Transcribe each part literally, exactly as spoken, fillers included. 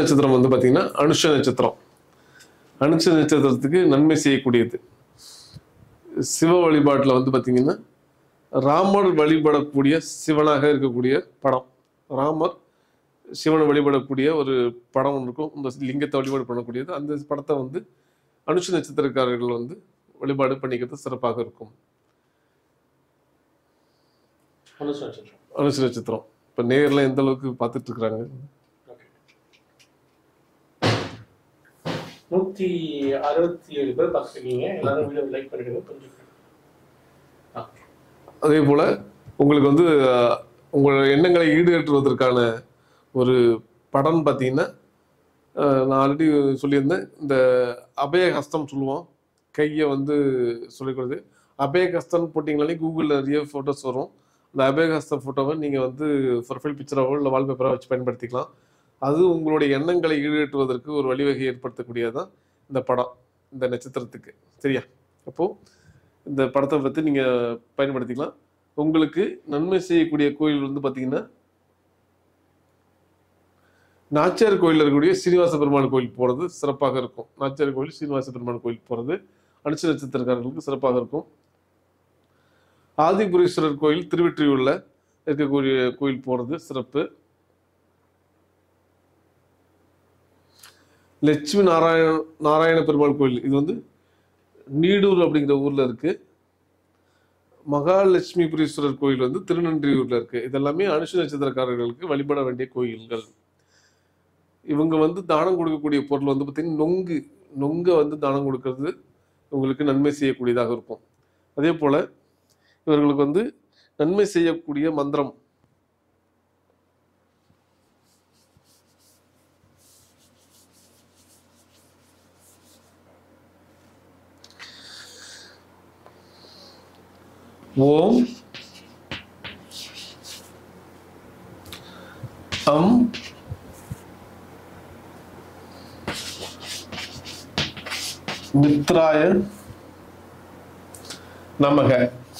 நட்சத்திரம் வந்து பார்த்தீங்கன்னா அனுஷ நட்சத்திரம். அனுஷ நட்சத்திரத்துக்கு நன்மை செய்யக்கூடியது. சிவ வழிபாட்டில் வந்து பார்த்தீங்கன்னா ராமர் வழிபடக்கூடிய சிவனாக இருக்கக்கூடிய படம். ராமர் சிவனை வழிபடக்கூடிய ஒரு படம் ஒன்று இருக்கும். இந்த லிங்கத்தை வழிபாடு பண்ணக்கூடியது. அந்த படத்தை வந்து அனுஷ நட்சத்திரக்காரர்கள் வந்து வழிபாடு பண்ணிக்கிறது சிறப்பாக இருக்கும். அனுஷ நட்சத்திரம் இப்போ நேரில் எந்த அளவுக்கு பார்த்துட்டு இருக்கிறாங்க? நூற்றி அறுபத்தி ஏழு பேர் பார்த்துருக்கீங்க. எல்லாரும் வீடியோ லைக் பண்ணிடுங்க. கொஞ்சம் அதே போல் உங்களுக்கு வந்து உங்களோட எண்ணங்களை ஈடுகட்டுவதற்கான ஒரு படம் பார்த்தீங்கன்னா, நான் ஆல்ரெடி சொல்லியிருந்தேன், இந்த அபயஹஸ்தம் சொல்லுவோம், கையை வந்து சொல்லிக்கிறது. அபயஹஸ்தம் போட்டிங்கனாலே கூகுளில் நிறைய ஃபோட்டோஸ் வரும். அந்த அபயஹஸ்த ஃபோட்டோவை நீங்கள் வந்து ப்ரொஃபைல் பிக்சராகவோ இல்லை வால்பேப்பராக வச்சு பயன்படுத்திக்கலாம். அது உங்களுடைய எண்ணங்களை ஈடுகட்டுவதற்கு ஒரு வழிவகை ஏற்படுத்தக்கூடியதான் இந்த படம், இந்த நட்சத்திரத்துக்கு. சரியா? அப்போது இந்த படத்தை பற்றி நீங்கள் பயன்படுத்திக்கலாம். உங்களுக்கு நன்மை செய்யக்கூடிய கோயில் வந்து பார்த்தீங்கன்னா, நாச்சியார் கோயிலில் இருக்கக்கூடிய சீனிவாச பெருமாள் கோயில் போகிறது சிறப்பாக இருக்கும். நாச்சியார் கோயில் சீனிவாச பெருமாள் கோயில் போகிறது அனுஷ நட்சத்திரக்காரர்களுக்கு சிறப்பாக இருக்கும். ஆதிபுரீஸ்வரர் கோயில் திருவெற்றியூரில் இருக்கக்கூடிய கோயில் போகிறது சிறப்பு. லட்சுமி நாராயண நாராயண பெருமாள் கோயில் இது வந்து நீடூர் அப்படிங்கிற ஊரில் இருக்குது. மகாலட்சுமிபுரீஸ்வரர் கோயில் வந்து திருநன்றியூரில் இருக்குது. இதெல்லாமே அனுஷ நட்சத்திரக்காரர்களுக்கு வழிபட வேண்டிய கோயில்கள். இவங்க வந்து தானம் கொடுக்கக்கூடிய பொருள் வந்து பார்த்தீங்கன்னா நொங்கு நொங்கை வந்து தானம் கொடுக்கறது உங்களுக்கு நன்மை செய்யக்கூடியதாக இருக்கும். அதே போல் இவர்களுக்கு வந்து நன்மை செய்யக்கூடிய மந்திரம் ஓம் அம் மித்ராய நமக.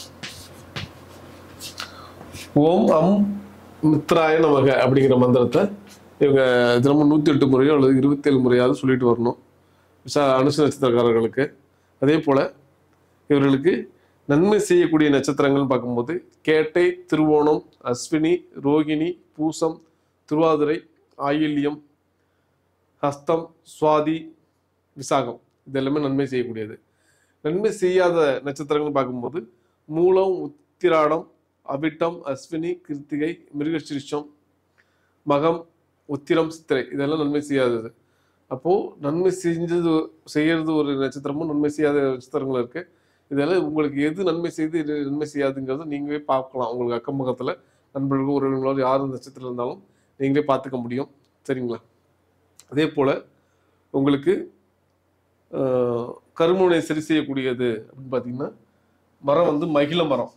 ஓம் அம் மித்ராய நமக அப்படிங்கிற மந்திரத்தை இவங்க தினமும் நூற்றி எட்டு முறையோ அல்லது இருபத்தி ஏழு முறையாவது சொல்லிட்டு வரணும் விசா அனுஷ நட்சத்திரக்காரர்களுக்கு. அதே போல் இவர்களுக்கு நன்மை செய்யக்கூடிய நட்சத்திரங்கள்னு பார்க்கும்போது கேட்டை, திருவோணம், அஸ்வினி, ரோகிணி, பூசம், திருவாதிரை, ஆயில்யம், ஹஸ்தம், சுவாதி, விசாகம் இது எல்லாமே நன்மை செய்யக்கூடியது. நன்மை செய்யாத நட்சத்திரங்கள் பார்க்கும்போது மூலம், உத்திராடம், அவிட்டம், அஸ்வினி, கிருத்திகை, மிருகசிரிஷம், மகம், உத்திரம், சித்திரை இதெல்லாம் நன்மை செய்யாதது. அப்போது நன்மை செஞ்சது செய்யறது ஒரு நட்சத்திரமும் நன்மை செய்யாத நட்சத்திரங்களும் இருக்குது. இதெல்லாம் உங்களுக்கு எது நன்மை செய்து இது நன்மை செய்யாதுங்கிறத நீங்களே பார்க்கலாம். உங்களுக்கு அக்கம் பக்கத்தில் நண்பர்கள் உறவினர்களோ யார் நட்சத்திரம் இருந்தாலும் நீங்களே பார்த்துக்க முடியும். சரிங்களா? அதே போல் உங்களுக்கு கருமுனை சரி செய்யக்கூடியது அப்படின்னு பார்த்தீங்கன்னா மரம் வந்து மகிழ மரம்.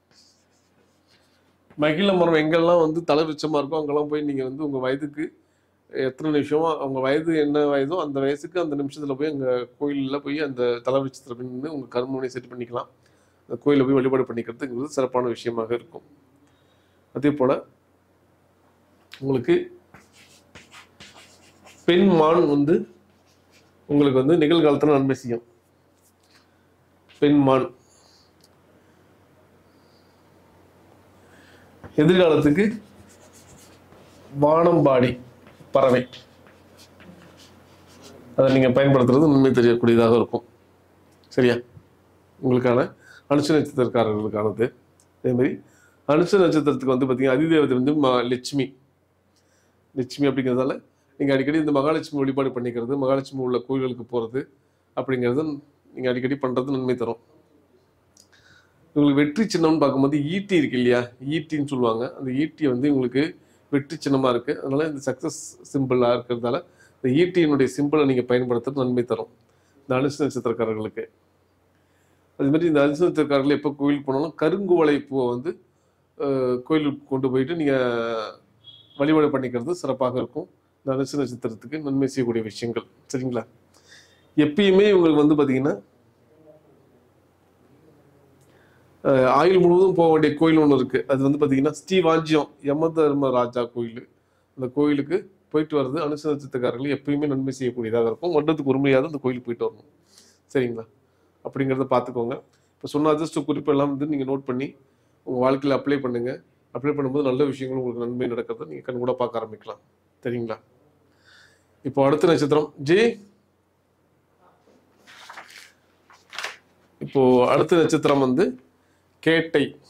மகிழ மரம் எங்கெல்லாம் வந்து தலை விருட்சமாக இருக்கோ அங்கெல்லாம் போய் நீங்கள் வந்து உங்கள் வயதுக்கு எத்தனை நிமிஷமோ அவங்க வயது என்ன வயதோ அந்த வயசுக்கு அந்த நிமிஷத்தில் போய் அங்கே கோயிலில் போய் அந்த தலை விருட்சத்தில் போய் உங்கள் கருமுனை செட் பண்ணிக்கலாம். அந்த கோயிலில் போய் வழிபாடு பண்ணிக்கிறதுங்கிறது சிறப்பான விஷயமாக இருக்கும். அதே போல் உங்களுக்கு பெண் மான் வந்து உங்களுக்கு வந்து நிகழ்காலத்தில் நன்மை செய்யும். பெண் மான் எதிர்காலத்துக்கு வானம்பாடி பறவை அதை நீங்கள் பயன்படுத்துறது நன்மை தெரியக்கூடியதாக இருக்கும். சரியா? உங்களுக்கான அனுஷ நட்சத்திரக்காரர்களுக்கானது. அதேமாதிரி அனுஷ நட்சத்திரத்துக்கு வந்து பார்த்தீங்கன்னா அதிதேவதை வந்து ம லட்சுமி லட்சுமி அப்படிங்கிறதால நீங்கள் அடிக்கடி இந்த மகாலட்சுமி வழிபாடு பண்ணிக்கிறது, மகாலட்சுமி உள்ள கோயில்களுக்கு போகிறது அப்படிங்கிறது நீங்கள் அடிக்கடி பண்ணுறது நன்மை தரும். உங்களுக்கு வெற்றி சின்னம்னு பார்க்கும்போது ஈட்டி இருக்கு இல்லையா, ஈட்டின்னு சொல்லுவாங்க. அந்த ஈட்டி வந்து உங்களுக்கு வெற்றி சின்னமாக இருக்குது. அதனால் இந்த சக்ஸஸ் சிம்பிளாக இருக்கிறதால இந்த ஈட்டியினுடைய சிம்பிளை நீங்கள் பயன்படுத்துறது நன்மை தரும் இந்த அனுஷ நட்சத்திரக்காரர்களுக்கு. அதுமாதிரி இந்த அனுஷ நட்சத்திரக்காரர்கள் எப்போ கோயிலுக்கு போனாலும் கருங்குவளை பூவை வந்து கோயிலுக்கு கொண்டு போயிட்டு நீங்கள் வழிபாடு பண்ணிக்கிறது சிறப்பாக இருக்கும். இந்த அனுஷ நட்சத்திரத்துக்கு நன்மை செய்யக்கூடிய விஷயங்கள். சரிங்களா? எப்பயுமே இவங்களுக்கு வந்து பார்த்தீங்கன்னா ஆயுள் முழுவதும் போக வேண்டிய கோயில் ஒன்று இருக்குது. அது வந்து பார்த்தீங்கன்னா ஸ்ரீவாஞ்சியம் யம தர்ம ராஜா கோயில். அந்த கோயிலுக்கு போயிட்டு வர்றது அனுச நட்சத்திரக்காரர்கள் எப்பயுமே நன்மை செய்யக்கூடியதாக இருக்கும். வருடத்துக்கு ஒரு முறையாவது அந்த கோயிலுக்கு போயிட்டு வரணும். சரிங்களா? அப்படிங்கிறத பார்த்துக்கோங்க. இப்போ சொன்ன அதிர்ஷ்ட குறிப்பெல்லாம் வந்து நீங்கள் நோட் பண்ணி உங்கள் வாழ்க்கையில் அப்ளை பண்ணுங்கள். அப்ளை பண்ணும்போது நல்ல விஷயங்கள் உங்களுக்கு நன்மை நடக்கிறத நீங்கள் கண் கூட பார்க்க ஆரம்பிக்கலாம். சரிங்களா? இப்போ அடுத்த நட்சத்திரம் ஜி. இப்போ அடுத்த நட்சத்திரம் வந்து கேட்டை.